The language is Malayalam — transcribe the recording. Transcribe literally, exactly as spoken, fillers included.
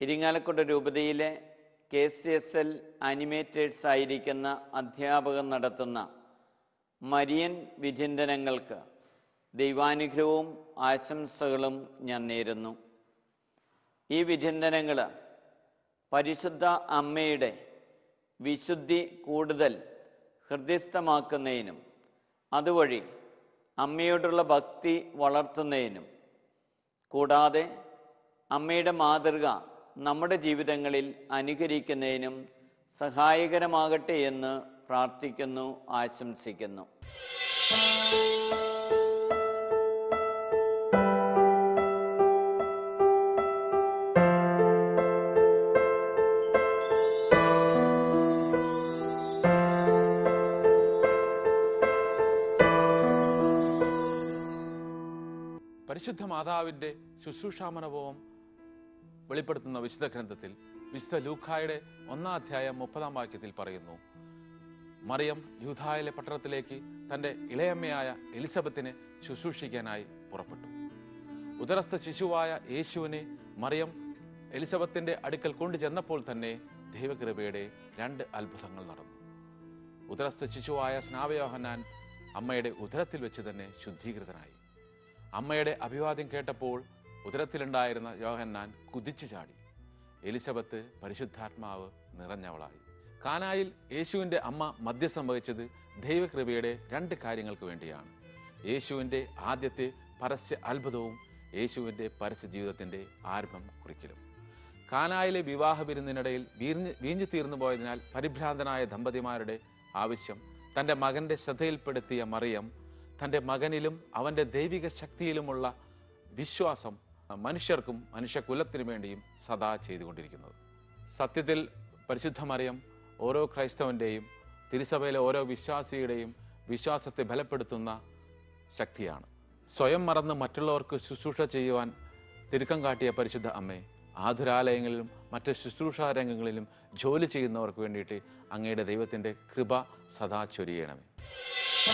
ഇരിങ്ങാലക്കുട രൂപതയിലെ K C S L animators ആയിരിക്കുന്ന അധ്യാപകർ നടത്തുന്ന മരിയൻ വിചിന്തനങ്ങൾക്ക് ദൈവാനുഗ്രഹവും ആശംസകളും ഞാൻ നേരുന്നു. ഈ വിചിന്തനങ്ങൾ പരിശുദ്ധ അമ്മയുടെ വിശുദ്ധി കൂടുതൽ ഹൃദയസ്ഥമാക്കുന്നതിനും അതുവഴി അമ്മയോടുള്ള ഭക്തി വളർത്തുന്നതിനും കൂടാതെ അമ്മയുടെ മാതൃക നമ്മുടെ ജീവിതങ്ങളിൽ അനുകരിക്കുന്നതിനും സഹായകരമാകട്ടെ എന്ന് പ്രാർത്ഥിക്കുന്നു, ആശംസിക്കുന്നു. പരിശുദ്ധ മാതാവിൻ്റെ ശുശ്രൂഷാമനോഭാവം വെളിപ്പെടുത്തുന്ന വിശുദ്ധ ഗ്രന്ഥത്തിൽ വിശുദ്ധ ലൂക്കായുടെ ഒന്നാം അധ്യായം മുപ്പതാം വാക്യത്തിൽ പറയുന്നു, മറിയം യൂദായിലെ പട്ടണത്തിലേക്ക് തൻ്റെ ഇളയമ്മയായ എലിസബത്തിനെ ശുശ്രൂഷിക്കാനായി പുറപ്പെട്ടു. ഉദരസ്ഥ ശിശുവായ യേശുവിനെ മറിയം എലിസബത്തിൻ്റെ അടുക്കൽ കൊണ്ടു ചെന്നപ്പോൾ തന്നെ ദൈവകൃപയുടെ രണ്ട് അത്ഭുതങ്ങൾ നടന്നു. ഉദരസ്ഥ ശിശുവായ സ്നാപയോഹന്നാൻ അമ്മയുടെ ഉദരത്തിൽ വെച്ച് തന്നെ ശുദ്ധീകൃതനായി. അമ്മയുടെ അഭിവാദ്യം കേട്ടപ്പോൾ ഉദരത്തിലുണ്ടായിരുന്ന യോഹന്നാൻ കുതിച്ചു ചാടി. എലിസബത്ത് പരിശുദ്ധാത്മാവ് നിറഞ്ഞവളായി. കാനായിൽ യേശുവിൻ്റെ അമ്മ മധ്യസ്ഥം വഹിച്ചത് ദൈവകൃപയുടെ രണ്ട് കാര്യങ്ങൾക്ക് വേണ്ടിയാണ്. യേശുവിൻ്റെ ആദ്യത്തെ പരസ്യ അത്ഭുതവും യേശുവിൻ്റെ പരസ്യ ജീവിതത്തിൻ്റെ ആരംഭം കുറിക്കലും. കാനായിലെ വിവാഹ വിരുന്നിനിടയിൽ വീഞ്ഞ് വീഞ്ഞു തീർന്നു പോയതിനാൽ പരിഭ്രാന്തനായ ദമ്പതിമാരുടെ ആവശ്യം തൻ്റെ മകൻ്റെ ശ്രദ്ധയിൽപ്പെടുത്തിയ മറിയം തൻ്റെ മകനിലും അവൻ്റെ ദൈവിക ശക്തിയിലുമുള്ള വിശ്വാസം മനുഷ്യർക്കും മനുഷ്യകുലത്തിനു വേണ്ടിയും സദാ ചെയ്തുകൊണ്ടിരിക്കുന്നത്. സത്യത്തിൽ പരിശുദ്ധ മറിയം ഓരോ ക്രൈസ്തവൻ്റെയും തിരുസഭയിലെ ഓരോ വിശ്വാസിയുടെയും വിശ്വാസത്തെ ബലപ്പെടുത്തുന്ന ശക്തിയാണ്. സ്വയം മറന്ന് മറ്റുള്ളവർക്ക് ശുശ്രൂഷ ചെയ്യുവാൻ തിടുക്കം കാട്ടിയ പരിശുദ്ധ അമ്മേ, ആതുരാലയങ്ങളിലും മറ്റ് ശുശ്രൂഷാ രംഗങ്ങളിലും ജോലി ചെയ്യുന്നവർക്ക് വേണ്ടിയിട്ട് അങ്ങയുടെ ദൈവത്തിൻ്റെ കൃപ സദാ ചൊരിയണമേ.